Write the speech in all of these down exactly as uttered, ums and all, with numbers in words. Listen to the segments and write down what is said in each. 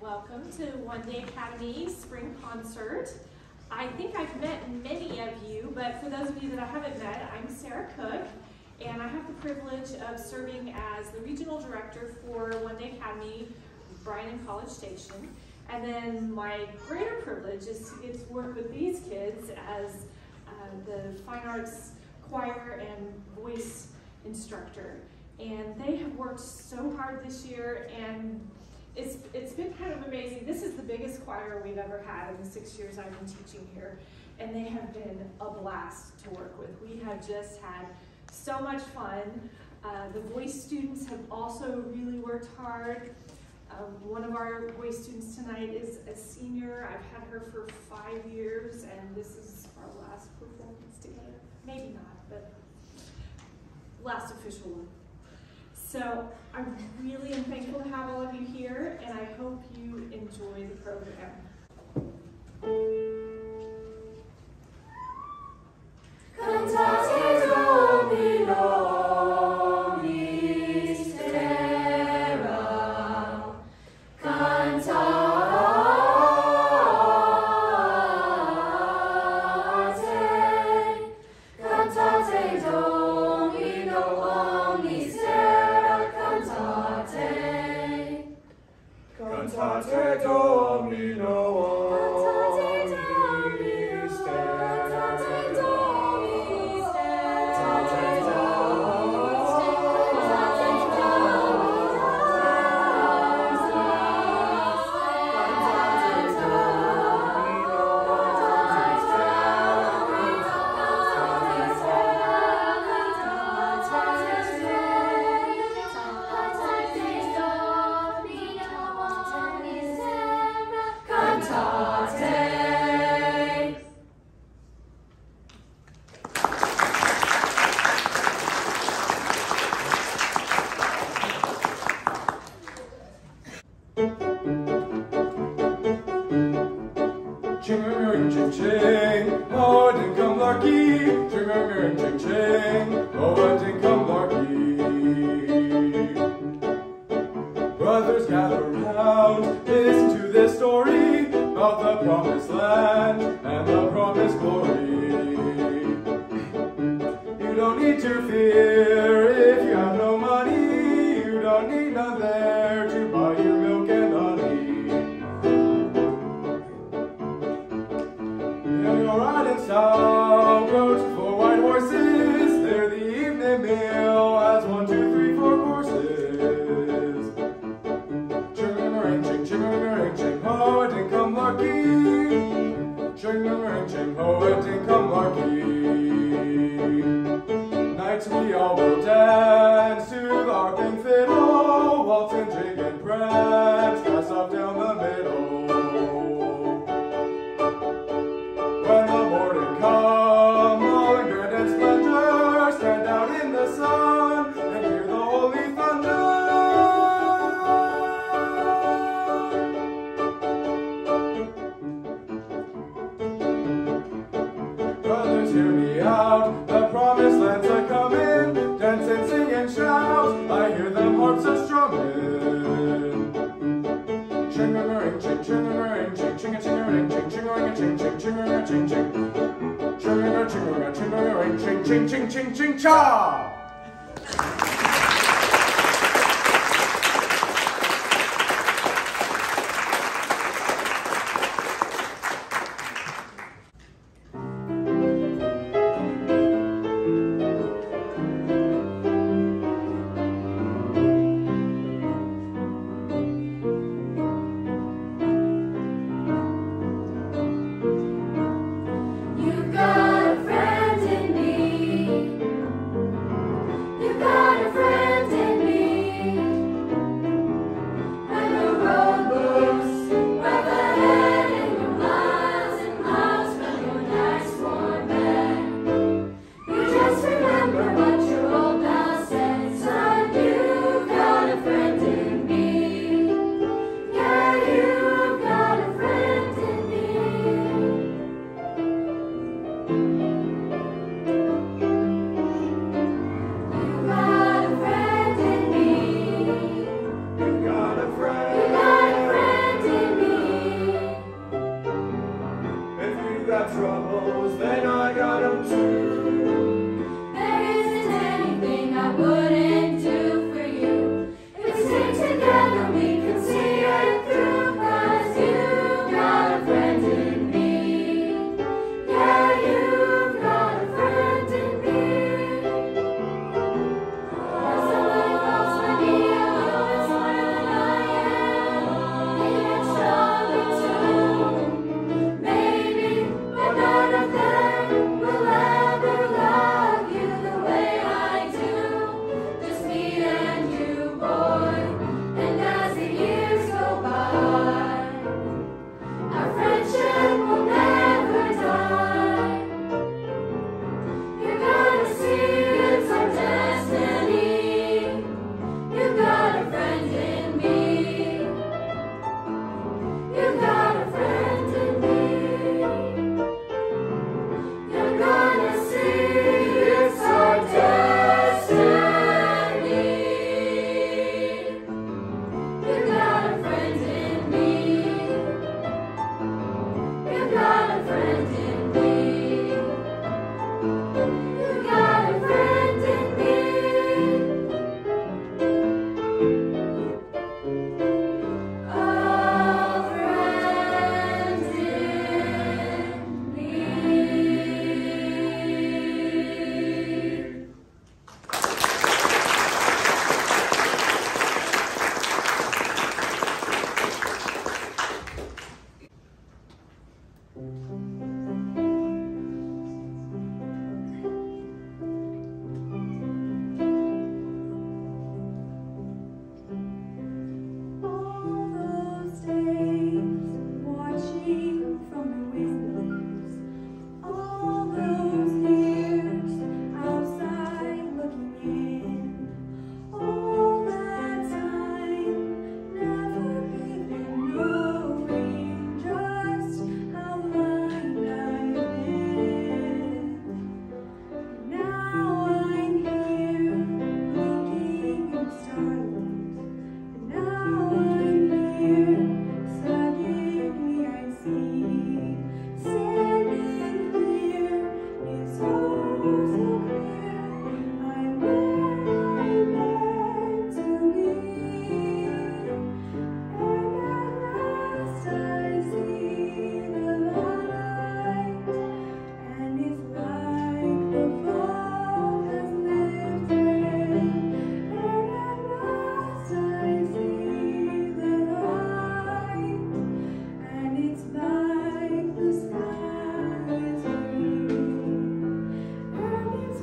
welcome to One Day Academy Spring Concert. I think I've met many of you, but for those of you that I haven't met, I'm Sarah Cook, and I have the privilege of serving as the Regional Director for One Day Academy, Bryan and College Station. And then my greater privilege is to get to work with these kids as uh, the Fine Arts Choir and Voice Instructor. And they have worked so hard this year, and it's, it's been kind of amazing. This is the biggest choir we've ever had in the six years I've been teaching here, and they have been a blast to work with. We have just had so much fun. Uh, the voice students have also really worked hard. Um, one of our voice students tonight is a senior. I've had her for five years, and this is our last performance together. Maybe not, but last official one. So I really am thankful to have all of you here, and I hope you enjoy the program. Cantate Domino mistera, cantate, cantate Domino mistera, cantate, cantate Domino. Ching-a-ring, ching-ching, oh, I didn't come lucky. Ching-a-ring, ching-ching, oh, I didn't come lucky. Brothers gather round, listen to this story about the promised land and the promised glory. You don't need to fear if you have no money. You don't need none there to buy you milk and honey. You'll ride in style, go to four white horses. They're the evening meal, has one, two, three, four courses. Ching-a-ring, ching, ching-a-ring, ching, oh, I didn't come lucky. Ching-a-ring, ching, oh, I didn't come lucky. Nights we all will dance to the harp and fiddle, waltz and jig and prance, pass off down the middle. When the morning come, all in grand and splendor, stand out in the sun and hear the holy thunder. Brothers, hear me out, the promised land's a-comin', dance and sing and shout, I hear them harps a-strummin'. Ching-a-ring, ching, ching-a-ring, ching, ching-a-ching-a-ring, ching, ching-a-ring, ching, ching, ching-a-ring, ching, ching. Ching-a-ching-a-ring, ching-a-ring, ching, ching, ching, ching, ching, cha! You've got a friend in me.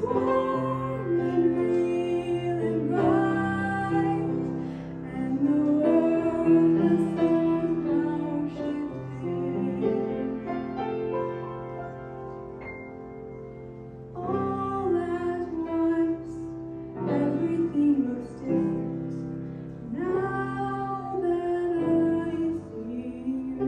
warm and real and bright, and the world has somehow shifted. All at once, everything looks different now that I see you.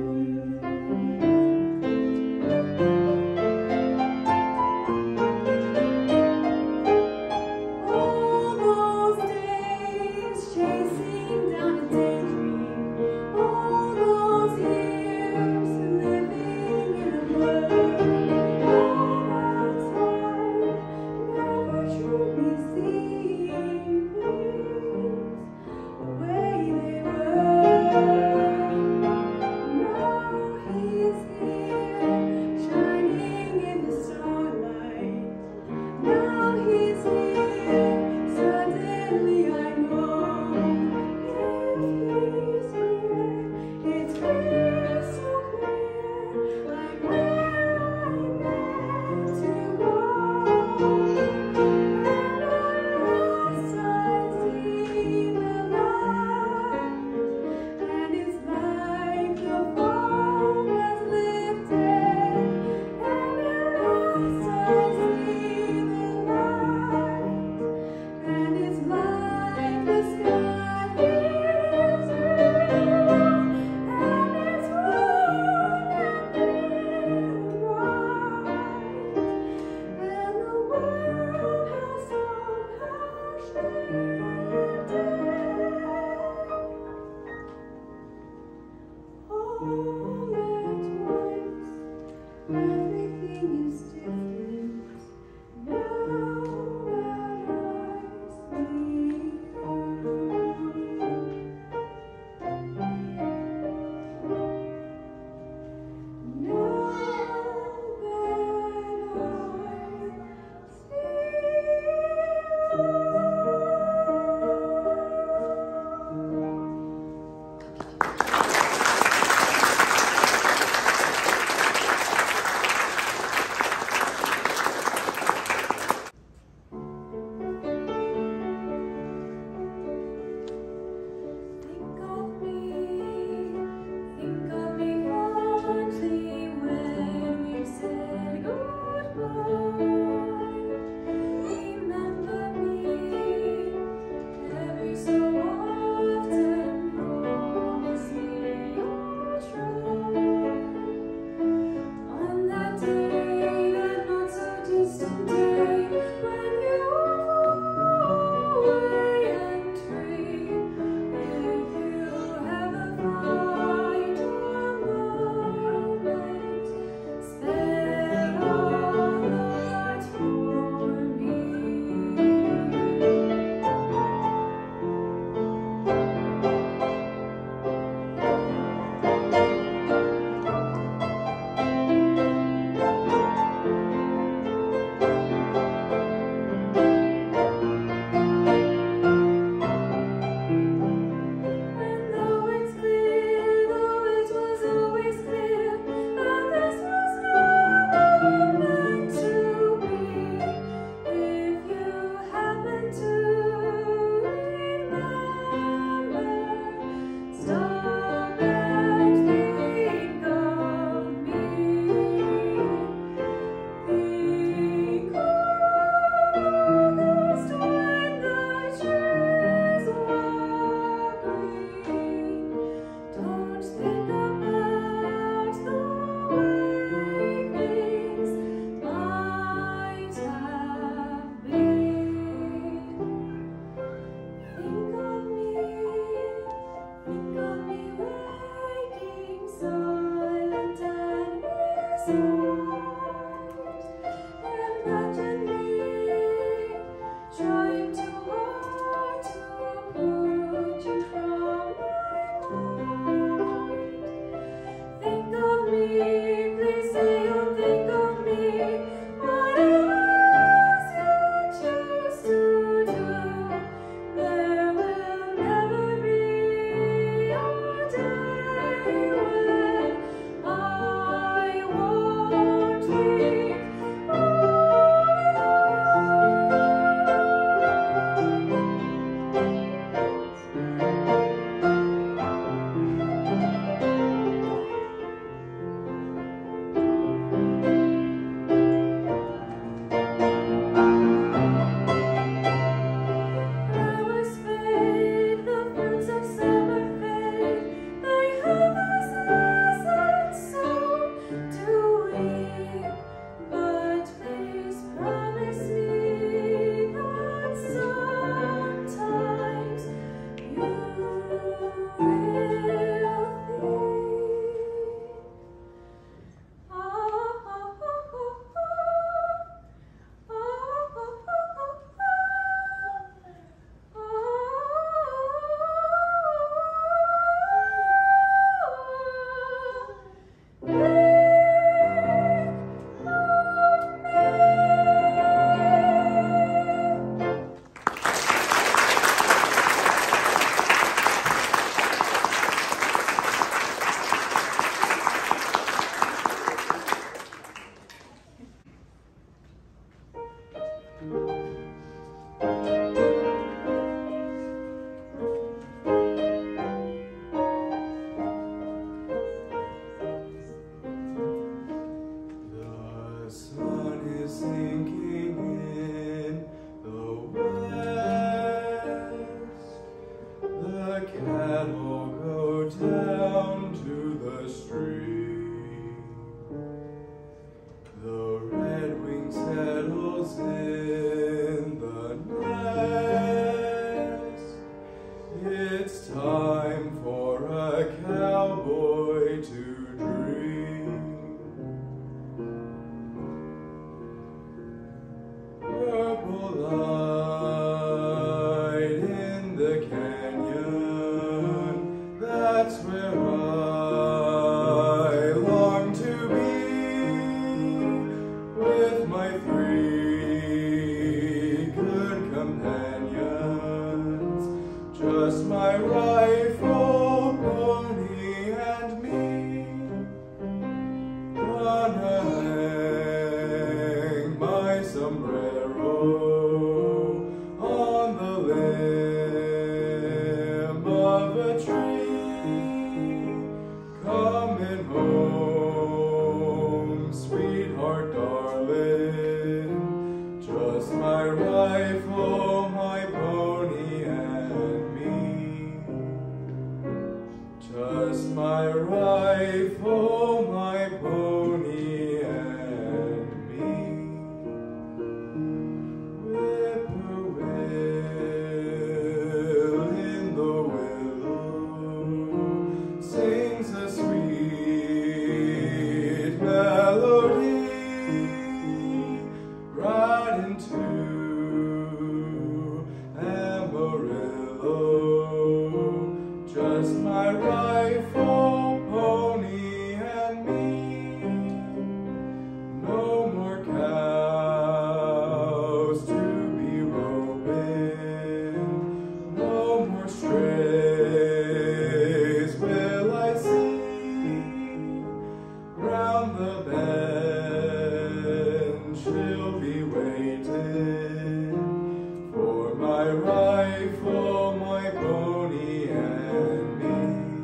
my rifle, my pony, and me.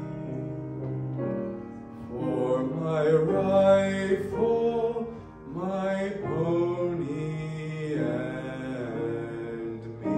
For my rifle, my pony, and me.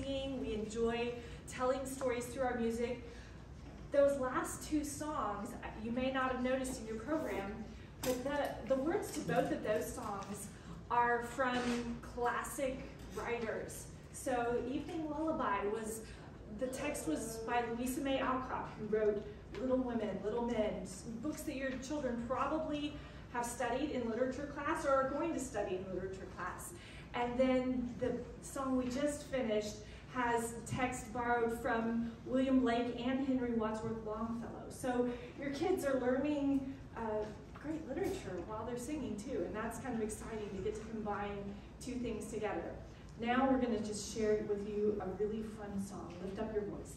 singing. We enjoy telling stories through our music. Those last two songs, you may not have noticed in your program, but the, the words to both of those songs are from classic writers. So Evening Lullaby was, the text was by Louisa May Alcott, who wrote Little Women, Little Men, books that your children probably have studied in literature class or are going to study in literature class. And then the song we just finished has text borrowed from William Blake and Henry Wadsworth Longfellow. So your kids are learning uh, great literature while they're singing too, and that's kind of exciting to get to combine two things together. Now we're going to just share with you a really fun song. Lift up your voice.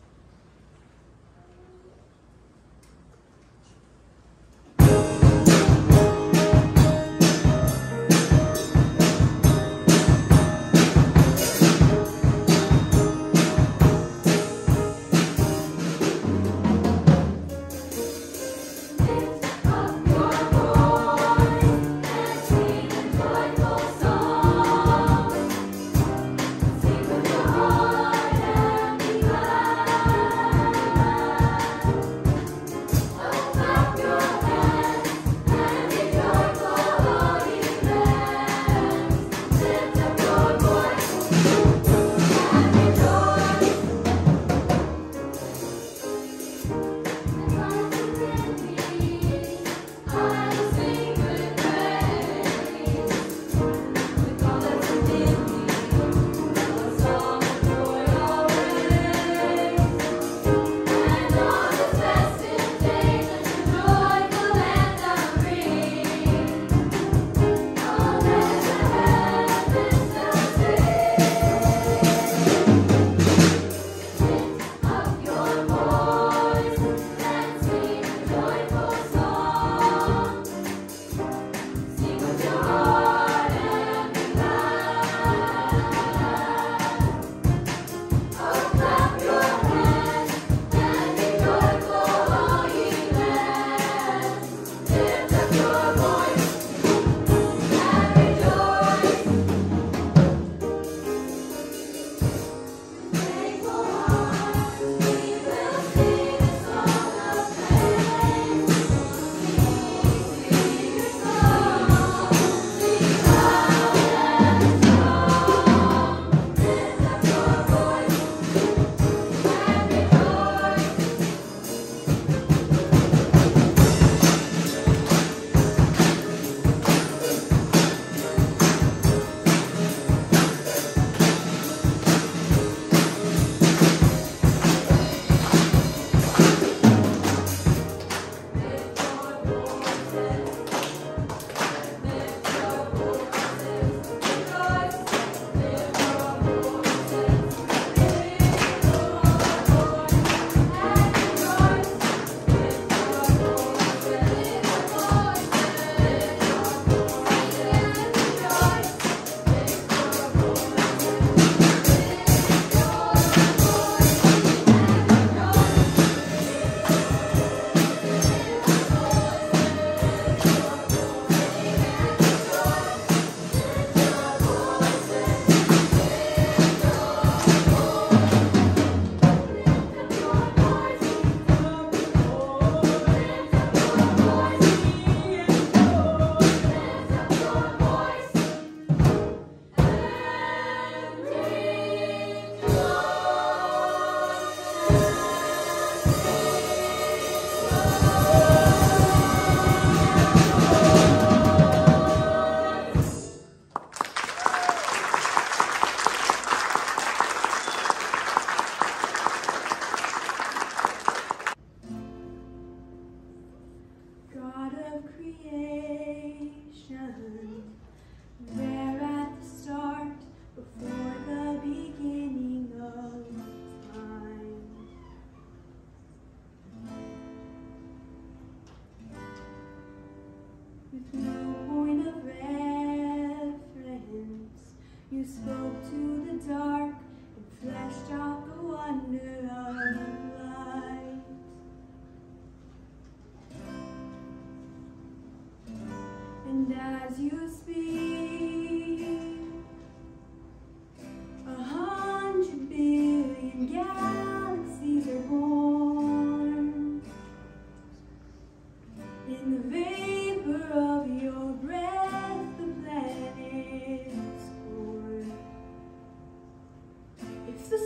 And as you speak, a hundred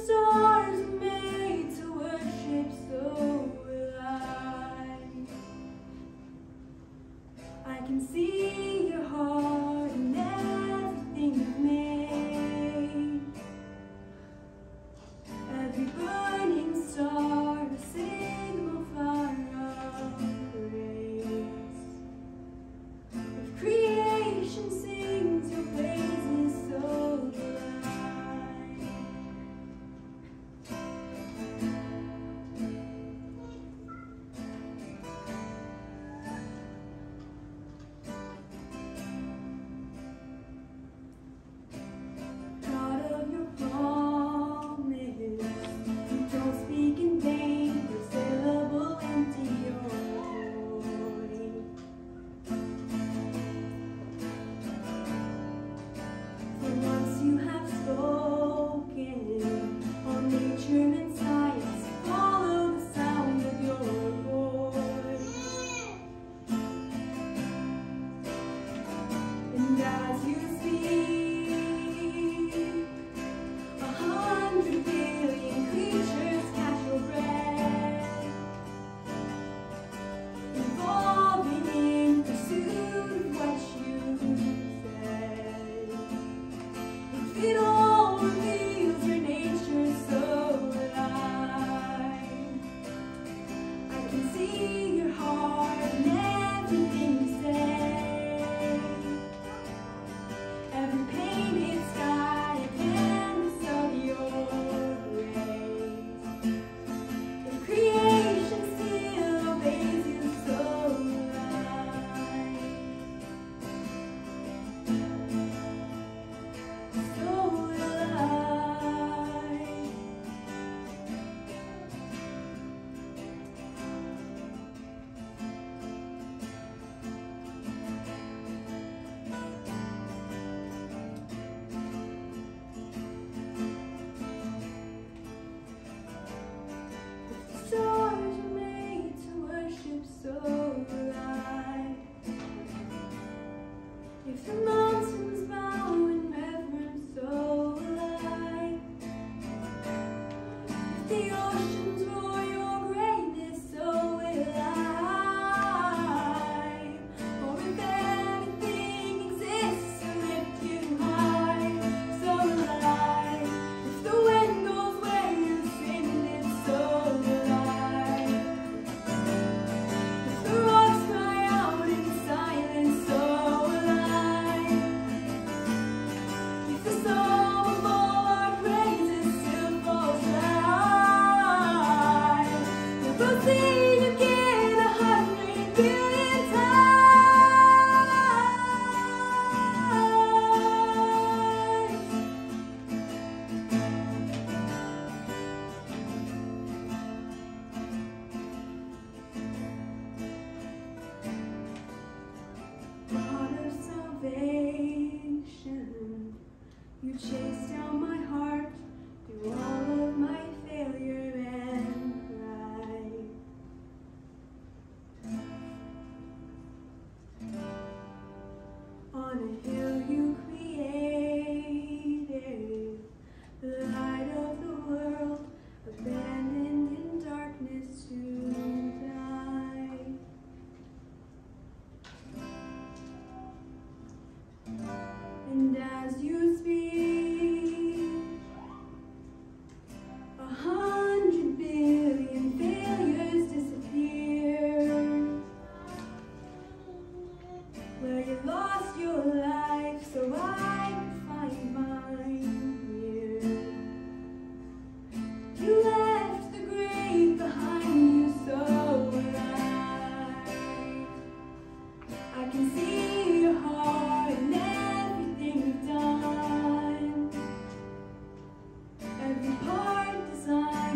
stars are made to worship, so will I. I can see your heart in everything you've made. Every burning star, a signal fire of grace. If creation sings your praises, so will I. God of your promise, you don't speak in vain, your syllable empty your void. For once you have spoken, all nature and science follow the sound of your voice. And as you speak, a hundred billion creatures catch your breath, evolving in pursuit of what you said. If it all reveals your nature, so will I. I can see your heart in everything you say. Every painted sky, a canvas of your grace. If creation still obeys you, so will I. So will I. If the stars are made to worship, so will I. If the mountains bow in reverence, so will I. If the oceans roar your greatness, so will I. Or if everything exists to lift you high, so will I. If the wind goes where you send it, so will I. If the rocks cry out in silence, so will I. If the song of all our praises still falls dry, we'll sing again a hundred billion times. God of salvation, you chased down my heart through all of my failure and pride. On a hill you created, the light of the world, abandoned in darkness to die. And as you speak, a hundred billion failures disappear. Where you lost your life, so I could find mine here. You left the grave behind you, so will I. I can see your heart in everything you've done. Every part designed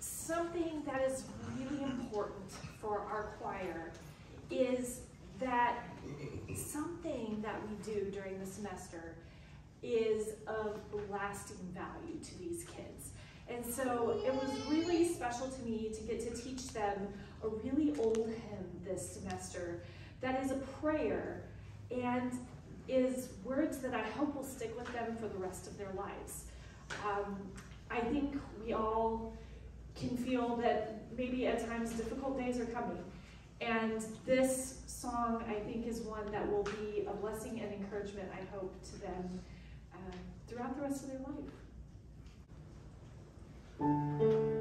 something that is really important for our choir is that something that we do during the semester is of lasting value to these kids. And so it was really special to me to get to teach them a really old hymn this semester that is a prayer and is words that I hope will stick with them for the rest of their lives. Um, I think we all can feel that maybe at times difficult days are coming. And this song, I think, is one that will be a blessing and encouragement, I hope, to them uh, throughout the rest of their life.